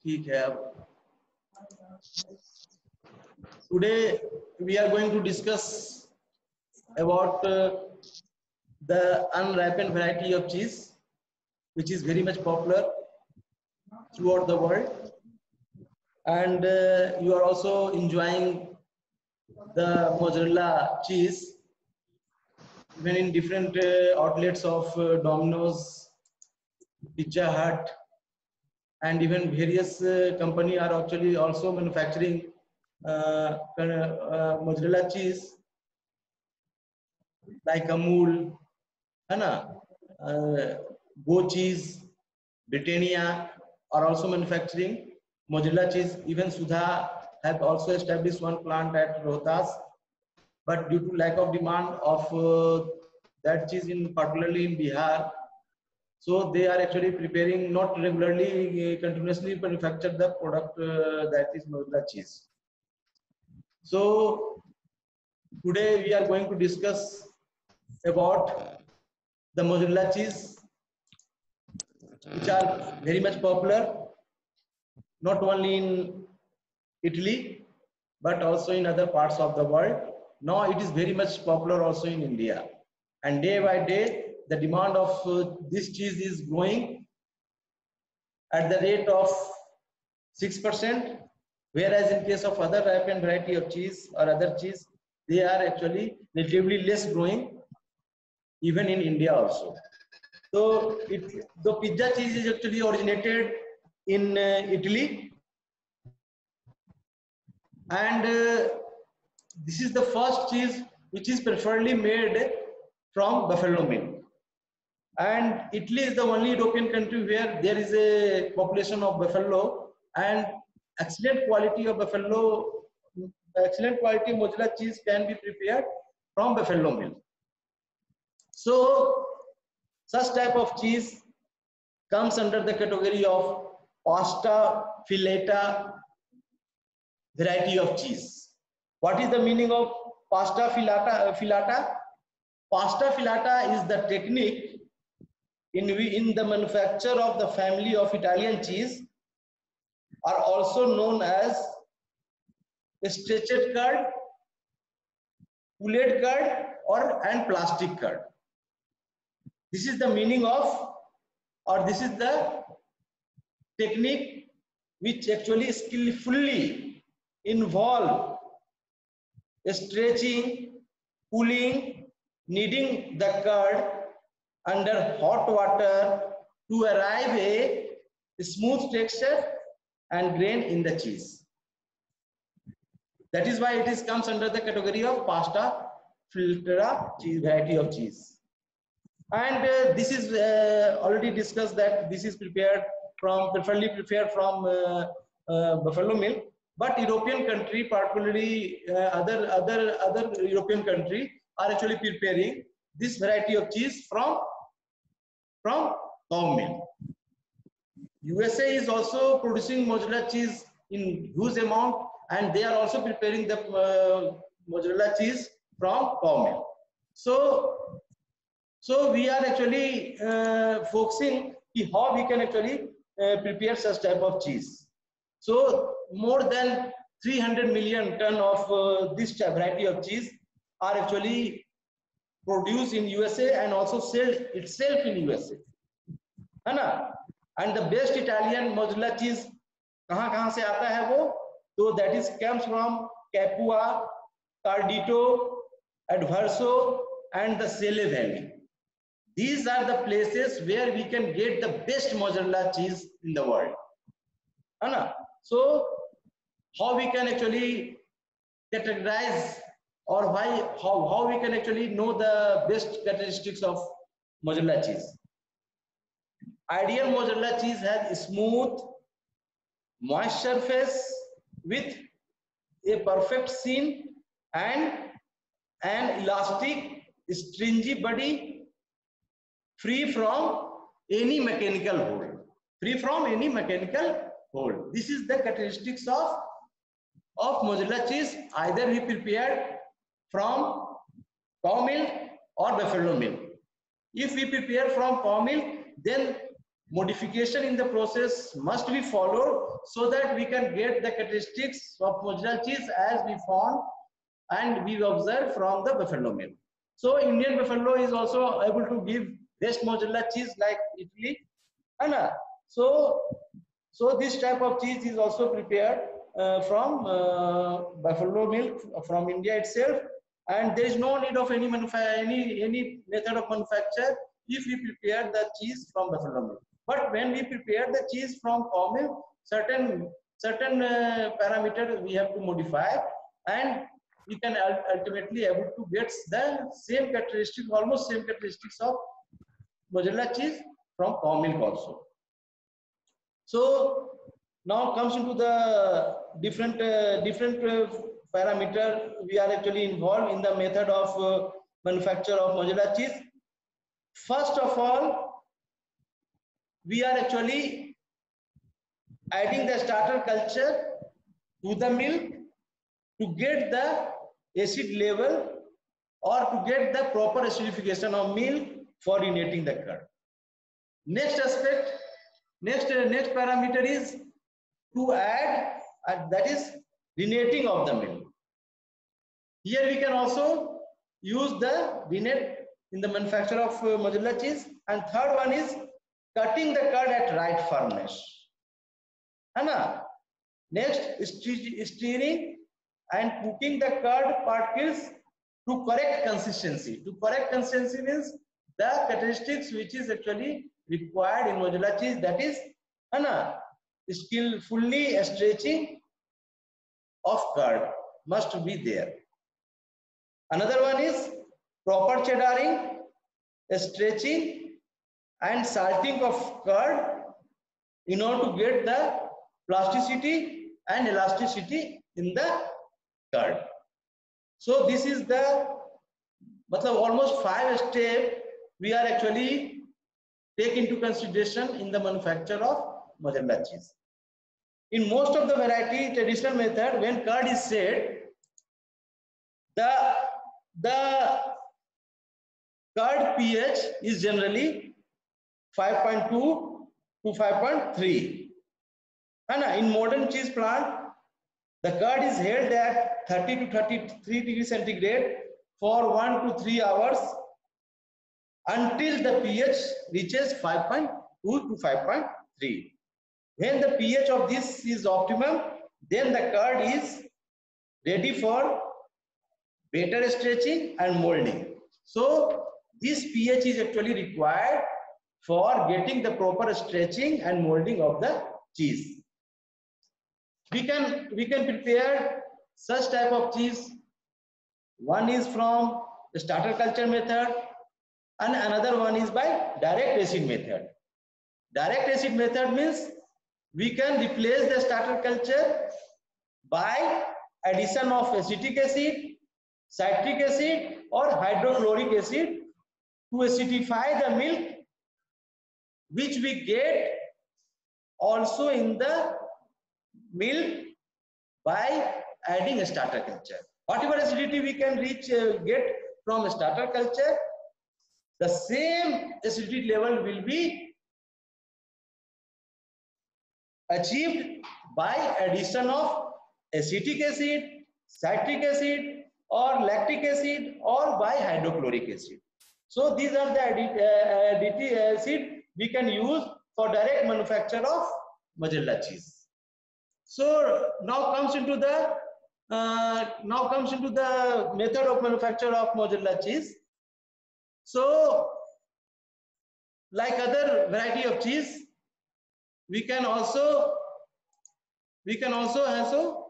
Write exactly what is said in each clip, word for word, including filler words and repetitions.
ठीक है अब today we are going to discuss about uh, the unripened variety of cheese which is very much popular throughout the world, and uh, you are also enjoying the mozzarella cheese even in different uh, outlets of uh, Domino's, Pizza Hut, and even various uh, company are actually also manufacturing uh, uh, mozzarella cheese like Amul, है ना, uh, Go cheese, Britannia are also manufacturing mozzarella cheese. Even Sudha have also established one plant at Rohtas, but due to lack of demand of uh, that cheese in particularly in Bihar, so they are actually preparing not regularly, uh, continuously manufacture the product uh, that is mozzarella cheese. So today we are going to discuss about the mozzarella cheese, which are very much popular not only in Italy but also in other parts of the world. Now it is very much popular also in India, and day by day the demand of uh, this cheese is growing at the rate of six percent, whereas in case of other ripened variety of cheese or other cheese, they are actually relatively less growing even in India also. So it, the pizza cheese is actually originated in uh, Italy, and uh, this is the first cheese which is preferably made from buffalo milk. And Italy is the only European country where there is a population of buffalo, and excellent quality of buffalo, excellent quality mozzarella cheese can be prepared from buffalo milk. So such type of cheese comes under the category of pasta filata variety of cheese. What is the meaning of pasta filata? filata? Pasta filata is the technique in, in the manufacture of the family of Italian cheese, are also known as stretched curd, pulled curd, or and plastic curd. This is the meaning of, or this is the technique which actually skillfully involve stretching, pulling, kneading the curd under hot water to arrive a smooth texture and grain in the cheese. That is why it is comes under the category of pasta filata cheese, variety of cheese. And uh, this is uh, already discussed that this is prepared from, preferably prepared from uh, uh, buffalo milk. But European country, particularly uh, other other other European country, are actually preparing this variety of cheese from from cow milk. U S A is also producing mozzarella cheese in huge amount, and they are also preparing the uh, mozzarella cheese from cow milk. So, so we are actually uh, focusing on how we can actually uh, prepare such type of cheese. So more than three hundred million ton of uh, this variety of cheese are actually produced in U S A and also sold itself in U S A, है ना? And the best Italian mozzarella cheese कहाँ कहाँ से आता है वो? So that is comes from Capua, Cardito, Adverso, and the Sele Valley. These are the places where we can get the best mozzarella cheese in the world, है ना? So how we can actually categorize, or why how, how we can actually know the best characteristics of mozzarella cheese? Ideal mozzarella cheese has a smooth, moist surface with a perfect seam and an elastic, stringy body, free from any mechanical hold. Free from any mechanical hold. This is the characteristics of of mozzarella cheese, either we prepared from cow milk or buffalo milk. If we prepare from cow milk, then modification in the process must be followed so that we can get the characteristics of mozzarella cheese as we found and we observe from the buffalo milk. So Indian buffalo is also able to give best mozzarella cheese like Italy. Anna. So, so this type of cheese is also prepared uh, from uh, buffalo milk from India itself, and there is no need of any any any method of manufacture if we prepare the cheese from buffalo milk. But when we prepare the cheese from cow milk, certain certain uh, parameters we have to modify, and we can ultimately able to get the same characteristics, almost same characteristics of mozzarella cheese from cow milk also. So now comes into the different uh, different uh, parameter we are actually involved in the method of uh, manufacture of mozzarella cheese. First of all, we are actually adding the starter culture to the milk to get the acid level or to get the proper acidification of milk for renating the curd. Next aspect, next uh, next parameter is to add, uh, that is renating of the milk. Here we can also use the renate in the manufacture of uh, mozzarella cheese. And third one is cutting the curd at right firmness. Anna. Next, stirring and cooking the curd particles to correct consistency. To correct consistency means the characteristics which is actually required in mozzarella cheese, that is Anna, skillfully stretching of curd must be there. Another one is proper cheddaring, stretching and salting of curd in order to get the plasticity and elasticity in the curd. So this is the matlab, almost five steps we are actually take into consideration in the manufacture of mozzarella cheese. In most of the variety traditional method, when curd is set, the the curd pH is generally five point two to five point three. And in modern cheese plant, the curd is held at thirty to thirty-three degrees centigrade for one to three hours until the pH reaches five point two to five point three. When the pH of this is optimum, then the curd is ready for better stretching and molding. So this pH is actually required for getting the proper stretching and molding of the cheese. We can we can prepare such type of cheese. One is from the starter culture method and another one is by direct acid method. Direct acid method means we can replace the starter culture by addition of acetic acid, citric acid or hydrochloric acid to acidify the milk, which we get also in the milk by adding a starter culture. Whatever acidity we can reach uh, get from a starter culture, the same acidity level will be achieved by addition of acetic acid, citric acid or lactic acid or by hydrochloric acid. So these are the additive acid we can use for direct manufacture of mozzarella cheese. So now comes into the uh, now comes into the method of manufacture of mozzarella cheese. So like other variety of cheese, we can also we can also also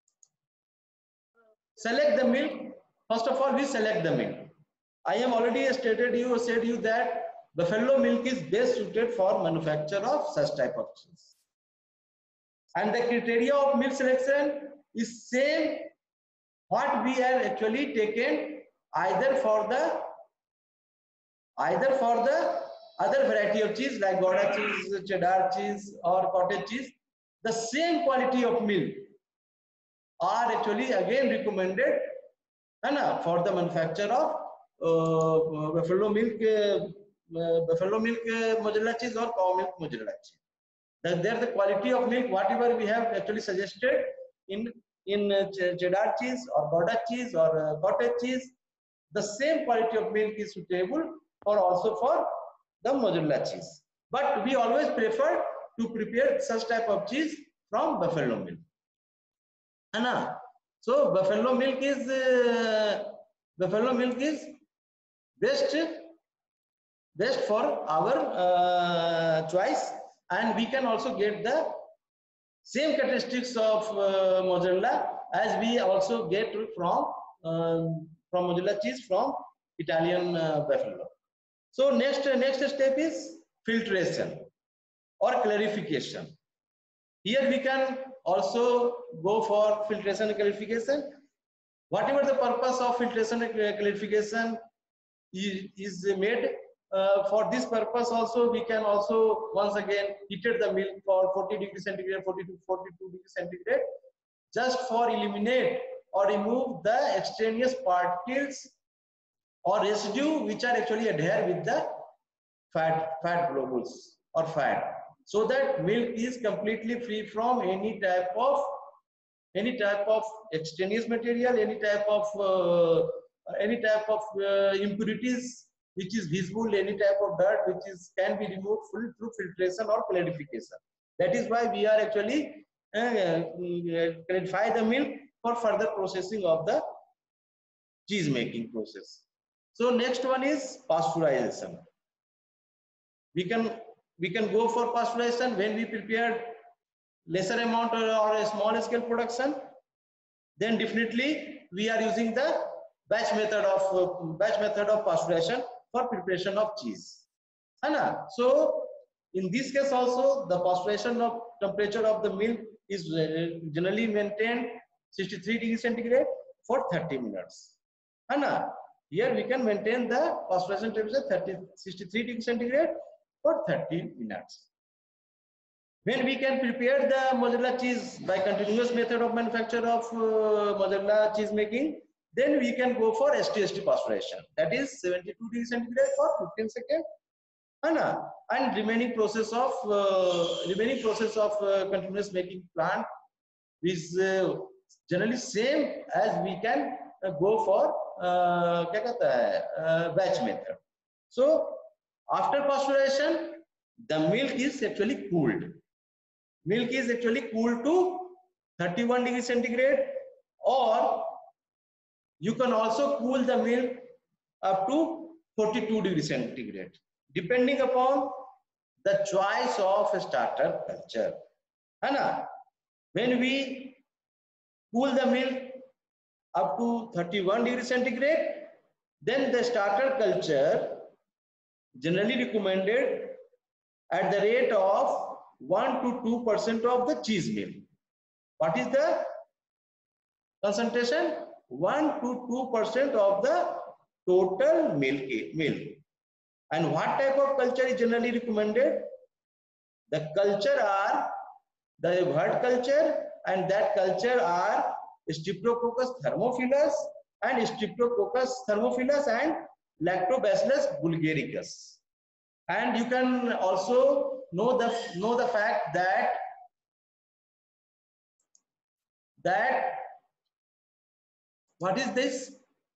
select the milk. First of all, we select the milk. I have already stated you said you that buffalo milk is best suited for manufacture of such type of cheese. And the criteria of milk selection is same what we have actually taken either for the either for the other variety of cheese like Gouda cheese, cheddar cheese or cottage cheese. The same quality of milk are actually again recommended and, uh, for the manufacture of uh, buffalo milk uh, uh, buffalo milk uh, mozzarella cheese or cow milk mozzarella cheese. The, there the quality of milk, whatever we have actually suggested in in uh, cheddar cheese or Gouda cheese or uh, cottage cheese, the same quality of milk is suitable for also for the mozzarella cheese. But we always prefer to prepare such type of cheese from buffalo milk. Anna, so buffalo milk is uh, buffalo milk is best best for our uh, choice, and we can also get the same characteristics of uh, mozzarella as we also get from um, from mozzarella cheese from Italian uh, buffalo. So next next step is filtration or clarification. Here we can also go for filtration and clarification. Whatever the purpose of filtration and clarification is, is made, uh, for this purpose also we can also once again heated the milk for forty degrees centigrade, forty to forty-two degrees centigrade, just for eliminate or remove the extraneous particles or residue which are actually adhere with the fat fat globules or fat, so that milk is completely free from any type of any type of extraneous material, any type of uh, any type of uh, impurities which is visible, any type of dirt which is can be removed full through filtration or clarification. That is why we are actually uh, clarify the milk for further processing of the cheese making process. So next one is pasteurization. We can we can go for pasteurization when we prepared lesser amount or, or a small scale production. Then definitely we are using the batch method of uh, batch method of pasteurization for preparation of cheese. Anna. So in this case also the pasteurization of temperature of the milk is uh, generally maintained sixty-three degrees centigrade for thirty minutes. Anna. Here we can maintain the pasteurization temperature thirty, sixty-three degrees centigrade for thirty minutes. When we can prepare the mozzarella cheese by continuous method of manufacture of uh, mozzarella cheese making, then we can go for S T S T pasteurization. That is seventy-two degrees centigrade for fifteen seconds. Anna, and remaining process of uh, remaining process of uh, continuous making plant is uh, generally same as we can uh, go for uh, क्या कहता है, uh, batch method. So after pasteurization, the milk is actually cooled. Milk is actually cooled to thirty-one degrees centigrade, or you can also cool the milk up to forty-two degrees centigrade, depending upon the choice of starter culture. Anna, when we cool the milk up to thirty-one degrees centigrade, then the starter culture generally recommended at the rate of one to two percent of the cheese milk. What is the concentration? one to two percent of the total milk, milk. And what type of culture is generally recommended? The culture are the word culture, and that culture are Streptococcus thermophilus and Streptococcus thermophilus and Lactobacillus bulgaricus. And you can also know the know the fact that that what is this?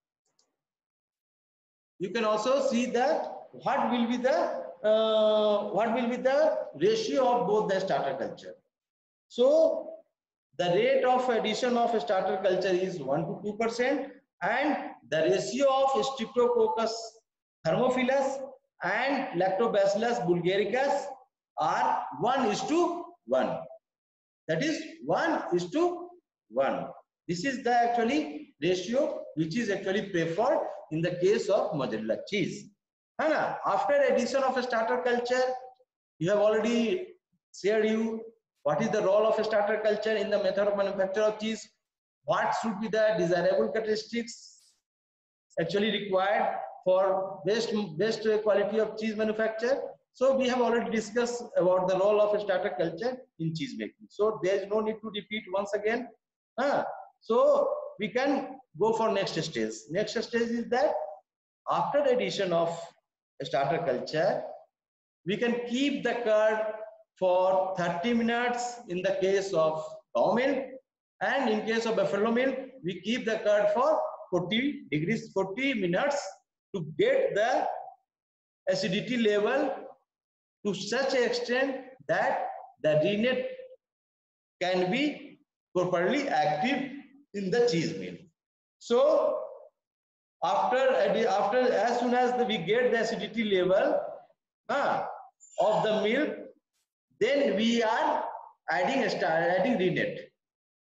You can also see that what will be the uh, what will be the ratio of both the starter culture. So the rate of addition of starter culture is one to two percent, and the ratio of Streptococcus thermophilus and Lactobacillus bulgaricus are one is to one. That is one is to one. This is the actually ratio which is actually preferred in the case of mozzarella cheese. Anna, after addition of a starter culture, you have already shared you what is the role of a starter culture in the method of manufacture of cheese, what should be the desirable characteristics actually required for best best quality of cheese manufacture. So we have already discussed about the role of a starter culture in cheese making. So there is no need to repeat once again. Uh, so we can go for next stage. Next stage is that after the addition of starter culture, we can keep the curd for thirty minutes in the case of cow milk, and in case of buffalo milk, we keep the curd for forty degrees, forty minutes to get the acidity level to such an extent that the rennet can be properly active in the cheese meal. So after after as soon as the, we get the acidity level uh, of the milk, then we are adding start adding rennet.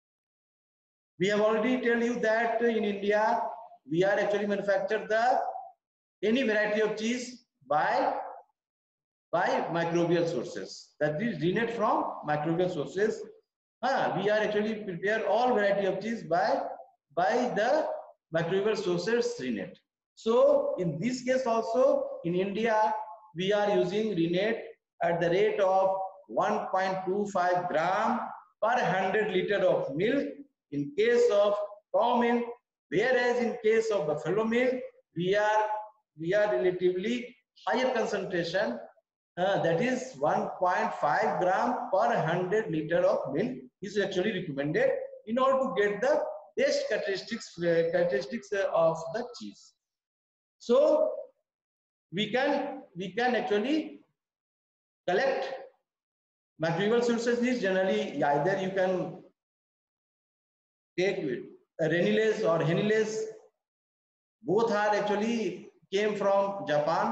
We have already tell you that in India we are actually manufacture the any variety of cheese by by microbial sources, that is rennet from microbial sources. Uh, we are actually prepare all variety of cheese by by the microbial sources rennet. So in this case also in India we are using rennet at the rate of one point two five gram per one hundred liter of milk in case of cow milk, whereas in case of buffalo milk we are we are relatively higher concentration, uh, that is one point five gram per one hundred liter of milk is actually recommended in order to get the best characteristics uh, characteristics uh, of the cheese. So we can we can actually collect microbial sources. Is generally either you can take renilase or henilase. Both are actually came from Japan,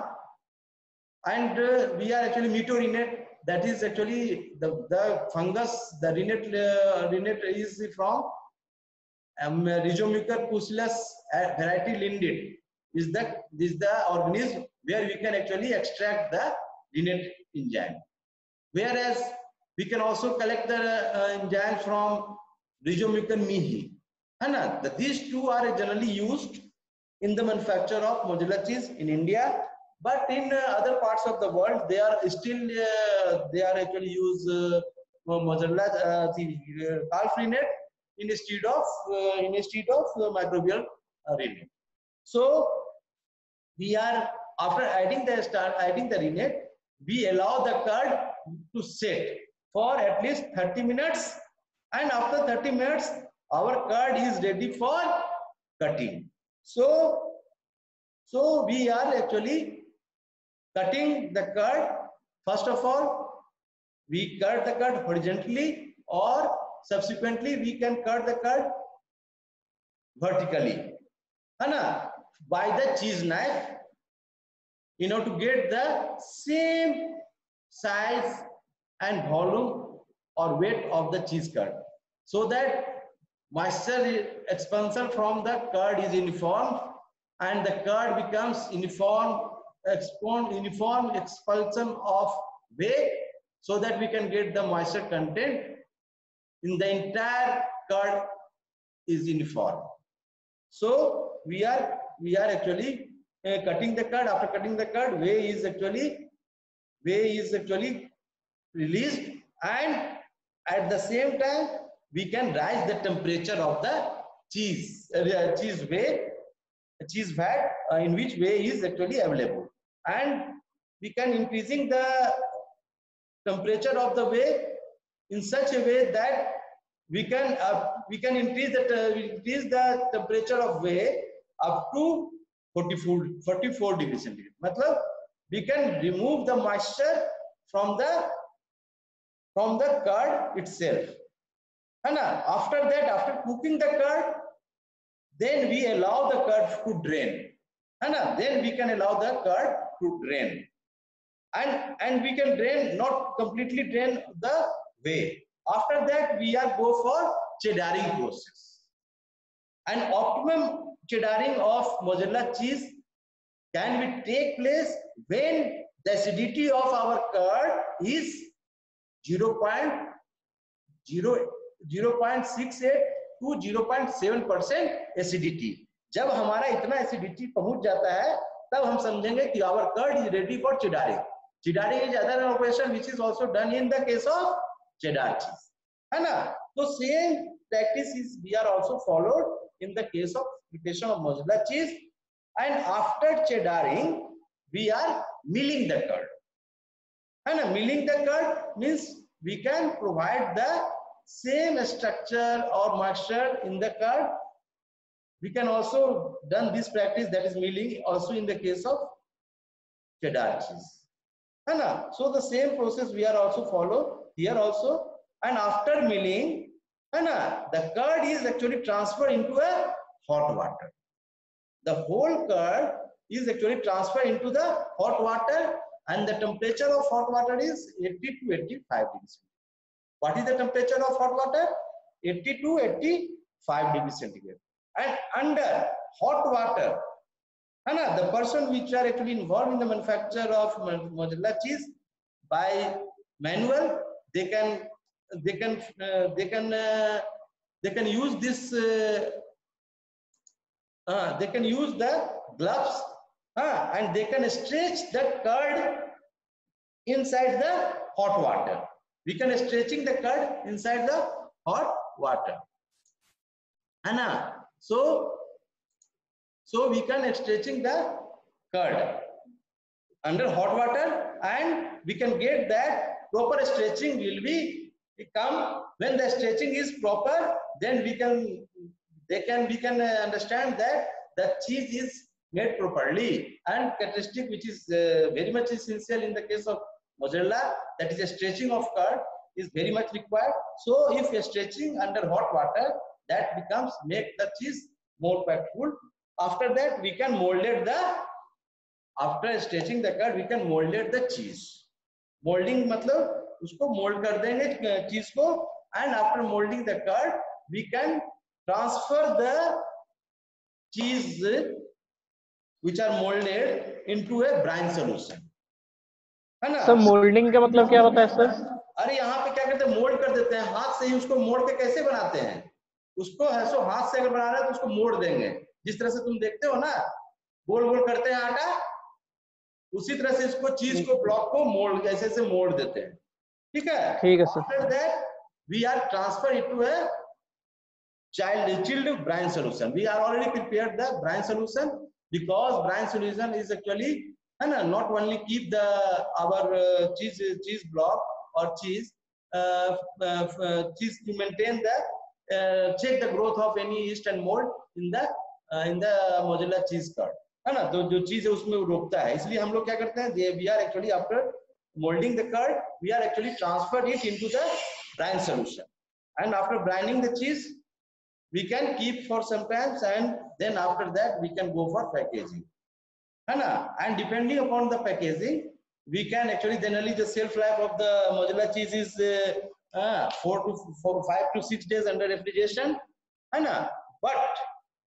and uh, we are actually mitorennet, that is actually the, the fungus, the rennet, uh, rennet is from um, Rhizomucus pusillus variety Lindid is the this is the organism where we can actually extract the rennet enzyme, whereas we can also collect the uh, enzymes from Rhizomucus mihi. And these two are generally used in the manufacture of mozzarella cheese in India, but in uh, other parts of the world they are still uh, they are actually use uh, mozzarella uh, the uh, calf rennet instead of uh, instead of uh, microbial uh, rennet. So we are after adding the start adding the rennet, we allow the curd to set for at least thirty minutes, and after thirty minutes our curd is ready for cutting. So, so we are actually cutting the curd. First of all, we cut the curd horizontally, or subsequently we can cut the curd vertically, Anna, by the cheese knife, in order to get the same size and volume or weight of the cheese curd, so that moisture expansion from the curd is uniform and the curd becomes uniform expand uniform expulsion of whey, so that we can get the moisture content in the entire curd is uniform. So we are we are actually uh, cutting the curd. After cutting the curd, whey is actually whey is actually released, and at the same time we can rise the temperature of the cheese uh, cheese whey cheese vat uh, in which whey is actually available, and we can increasing the temperature of the whey in such a way that we can uh, we can increase the uh, increase the temperature of whey up to forty-four, forty-four degrees centigrade. Matlab, we can remove the moisture from the from the curd itself. And after that, after cooking the curd, then we allow the curd to drain. And then we can allow the curd to drain. And, and we can drain, not completely drain the whey. After that, we are go for cheddaring process. And optimum cheddaring of mozzarella cheese can be take place when the acidity of our curd is zero point zero six eight to zero point seven percent acidity. जब हमारा इतना acidity पहुंच जाता है, तब हम समझेंगे कि our curd is ready for cheddaring. Cheddaring is other operation which is also done in the case of cheddar cheese, है ना? So same practice is we are also followed in the case of preparation of mozzarella cheese. And after cheddaring, we are milling the curd. And milling the curd means we can provide the same structure or moisture in the curd. We can also done this practice, that is milling, also in the case of cheddar cheese. Anna? So the same process we are also follow here also. And after milling, Anna, the curd is actually transferred into a hot water. The whole curd is actually transferred into the hot water, and the temperature of hot water is eighty to eighty-five degrees. What is the temperature of hot water? eighty to eighty-five degrees centigrade. And under hot water, Anna, the person which are actually involved in the manufacture of mozzarella cheese by manual, they can they can uh, they can uh, they can use this uh, uh, they can use the gloves uh, and they can stretch the curd inside the hot water. We can stretching the curd inside the hot water. Anna, so so we can stretching the curd under hot water, and we can get that proper stretching will be come when the stretching is proper. Then we can they can we can understand that the cheese is made properly. And characteristic which is uh, very much essential in the case of mozzarella, that is a stretching of curd is very much required. So if a stretching under hot water, that becomes make the cheese more factful. After that we can molded the after stretching the curd we can molded the cheese. Molding मतलब उसको mold कर देंगे cheese को, and after molding the curd we can transfer the cheese which are molded into a brine solution. है ना? Sir moulding का मतलब क्या होता है सर? अरे यहाँ पे क्या करते हैं, मोल्ड कर देते हैं हाथ से ही। उसको मोड़ के कैसे बनाते हैं, उसको ऐसो हाथ से अगर बना रहे हैं तो उसको मोड़ देंगे। जिस तरह से तुम देखते हो ना गोल गोल करते हैं आटा, उसी तरह से इसको चीज को ब्लॉक को मोड़ ऐसे से मोड़ देते हैं। ठीक है, ठीक है sir. After that we are transfer it to a child chilled brine solution. We are already prepared the brine solution, because brine solution is actually and not only keep the our uh, cheese cheese block or cheese uh, uh, cheese to maintain the uh, check the growth of any yeast and mold in the uh, in the mozzarella cheese curd, है ना? तो जो चीज है उसमें रोकता है। इसलिए हम लोग क्या करते हैं, we are actually after molding the curd we are actually transfer it into the brine solution, and after brining the cheese we can keep for some times, and then after that we can go for packaging, है ना? And depending upon the packaging we can actually generally the shelf life of the mozzarella cheese is uh, uh, four to four five to six days under refrigeration, है ना? But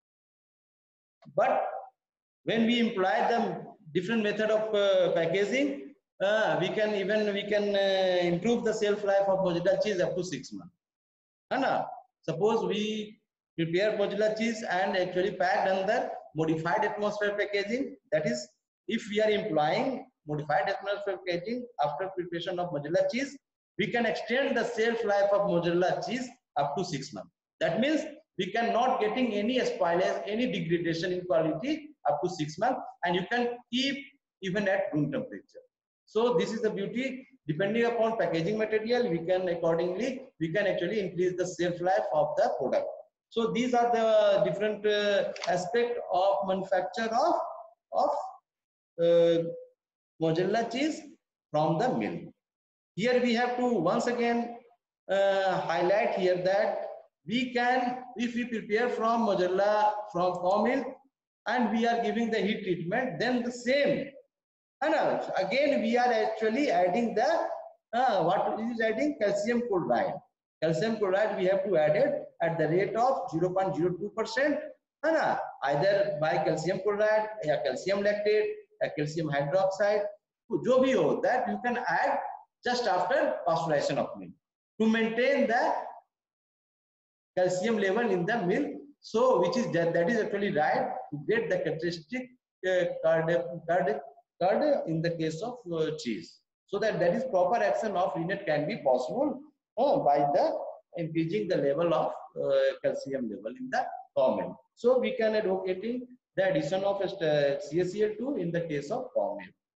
but when we employ the different method of uh, packaging, uh, we can even we can uh, improve the shelf life of mozzarella cheese up to six months, है ना? Suppose we prepare mozzarella cheese and actually packed under modified atmosphere packaging, that is if we are employing modified atmosphere packaging after preparation of mozzarella cheese, we can extend the shelf life of mozzarella cheese up to six months. That means we cannot getting any spoilage, any degradation in quality up to six months, and you can keep even at room temperature. So this is the beauty. Depending upon packaging material, we can accordingly we can actually increase the shelf life of the product. So these are the different uh, aspect of manufacture of of uh, mozzarella cheese from the mill. Here we have to once again uh, highlight here that we can, if we prepare from mozzarella from cow milk and we are giving the heat treatment, then the same. And uh, again we are actually adding the uh, what is adding calcium chloride. Calcium chloride we have to add it at the rate of zero point zero two percent, है ना? Either by calcium chloride या calcium lactate या calcium hydroxide, जो भी हो, that you can add just after pasteurization of milk to maintain the calcium level in the milk. So which is that, that is actually right to get the characteristic uh, curd, curd, curd in the case of uh, cheese. So that that is proper action of rennet can be possible uh, by the increasing the level of uh, calcium level in the cow milk. So we can advocating the addition of uh, C A C L two in the case of cow milk.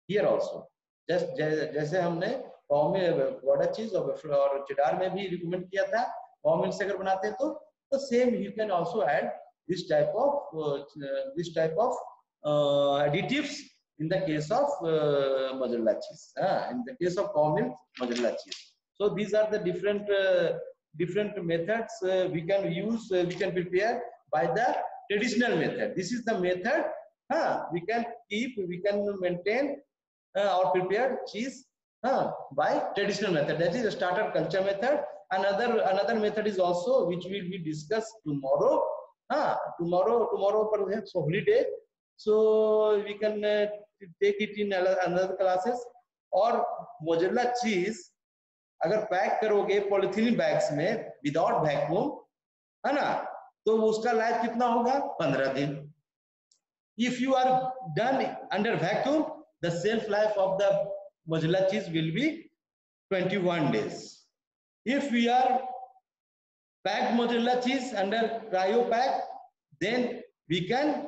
here also. Just जैसे हमने पाव में border चीज और cheddar में भी recommend किया था, पाव milk से अगर बनाते हैं तो तो same you can also add this type of uh, this type of uh, additives in the case of uh, mozzarella cheese. Uh, in the case of cow milk mozzarella cheese. So these are the different uh, different methods uh, we can use. Uh, we can prepare by the traditional method. This is the method. Uh, we can keep. We can maintain uh, or prepare cheese uh, by traditional method. That is the starter culture method. Another another method is also which will be discussed tomorrow. Uh, tomorrow tomorrow perhaps holiday. So we can uh, take it in another classes. और mozzarella cheese अगर pack करोगे polythene bags में without vacuum, है ना, तो उसका life कितना होगा? पंद्रह दिन. If you are done under vacuum, the shelf life of the mozzarella cheese will be twenty-one days. If we are packed mozzarella cheese under cryo pack, then we can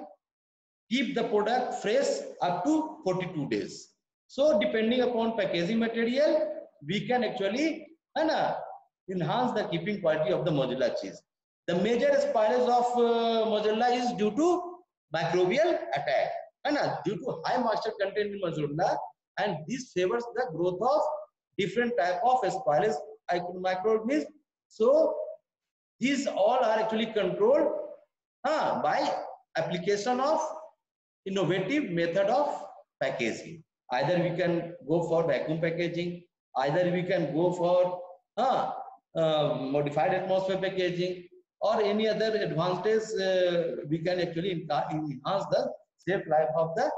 keep the product fresh up to forty-two days. So depending upon packaging material, we can actually uh, enhance the keeping quality of the mozzarella cheese. The major spoilage of uh, mozzarella is due to microbial attack, uh, due to high moisture content in mozzarella, and this favors the growth of different type of spoilage microorganisms. So these all are actually controlled uh, by application of innovative method of packaging. Either we can go for vacuum packaging, either we can go for uh, uh, modified atmosphere packaging, or any other advantage uh, we can actually enhance the shelf life of the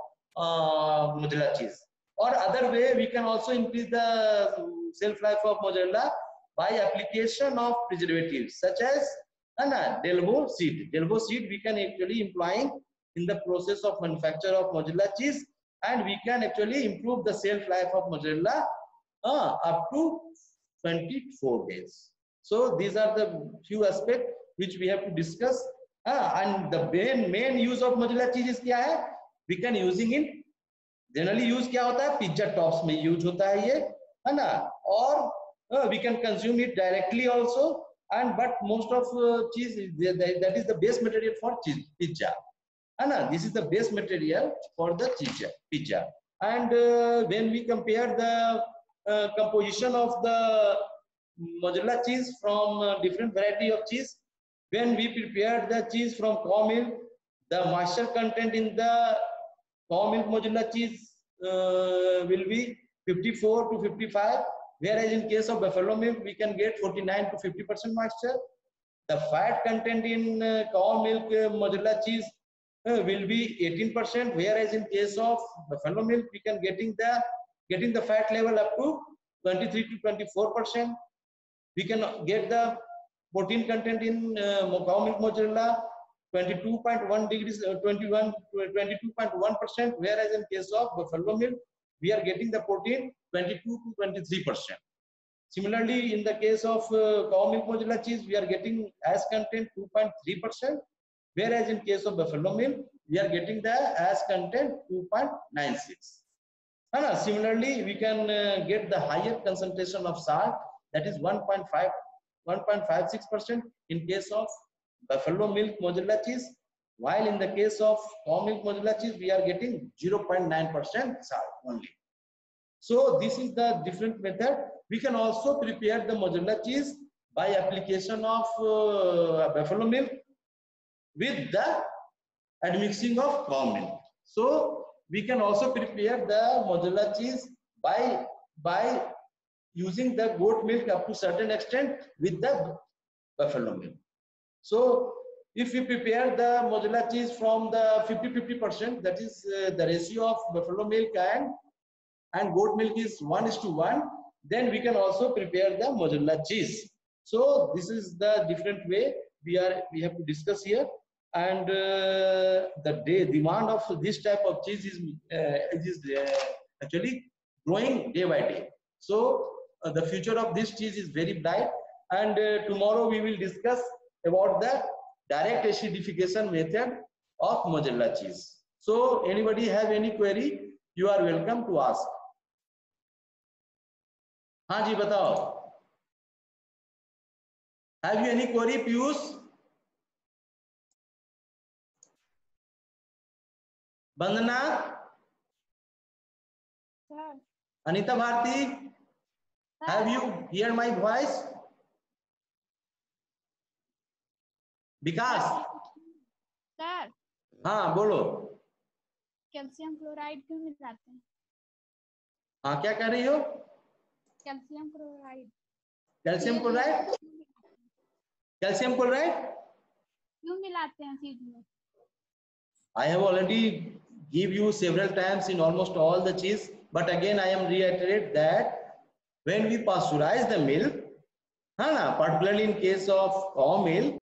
uh, mozzarella cheese. Or other way, we can also increase the shelf life of mozzarella by application of preservatives such as uh, Delvaux seed. Delvaux seed we can actually employing in the process of manufacture of mozzarella cheese, and we can actually improve the shelf life of mozzarella uh, up to twenty-four days. So these are the few aspects which we have to discuss. Uh, and the main main use of mozzarella cheese is क्या है? We can using in generally use क्या होता है? Pizza tops में use होता है ये, है ना? और uh, we can consume it directly also. And but most of uh, cheese is, that is the base material for cheese pizza. Anna, this is the base material for the pizza. pizza. And uh, when we compare the uh, composition of the mozzarella cheese from uh, different variety of cheese, when we prepare the cheese from cow milk, the moisture content in the cow milk mozzarella cheese uh, will be fifty-four to fifty-five, whereas in case of buffalo milk, we can get forty-nine to fifty percent moisture. The fat content in uh, cow milk uh, mozzarella cheese Uh, will be eighteen percent, whereas in case of buffalo milk we can getting the getting the fat level up to twenty-three to twenty-four percent. We can get the protein content in uh, cow milk mozzarella twenty-two point one degrees, uh, twenty-one twenty-two point one percent, whereas in case of buffalo milk we are getting the protein twenty-two to twenty-three percent. Similarly, in the case of uh, cow milk mozzarella cheese, we are getting ash content two point three percent. Whereas in case of buffalo milk, we are getting the ash content two point nine six. And similarly, we can uh, get the higher concentration of salt, that is one point five, one point five six percent in case of buffalo milk mozzarella cheese, while in the case of cow milk mozzarella cheese, we are getting zero point nine percent salt only. So this is the different method. We can also prepare the mozzarella cheese by application of uh, buffalo milk with the admixing of cow milk. So we can also prepare the mozzarella cheese by by using the goat milk up to certain extent with the buffalo milk. So if we prepare the mozzarella cheese from the fifty fifty percent, that is uh, the ratio of buffalo milk and and goat milk is one is to one, then we can also prepare the mozzarella cheese. So this is the different way we are we have to discuss here. And uh, the day demand of this type of cheese is uh, is uh, actually growing day by day. So uh, the future of this cheese is very bright. And uh, tomorrow we will discuss about the direct acidification method of mozzarella cheese. So anybody have any query You are welcome to ask. हाँ जी बताओ. Have you any query, Piyush? Bandana? Sir. Anita Bharti? Sir. Have you heard my voice? Vikas? Sir हाँ बोलो. Calcium chloride क्यों मिलाते हैं? हाँ क्या कर रही हो? Calcium chloride calcium chloride? Calcium chloride क्यों मिलाते हैं सीड में? I have already give you several times in almost all the cheese, but again I am reiterate that when we pasteurize the milk, हाँ ना, particularly in case of cow milk,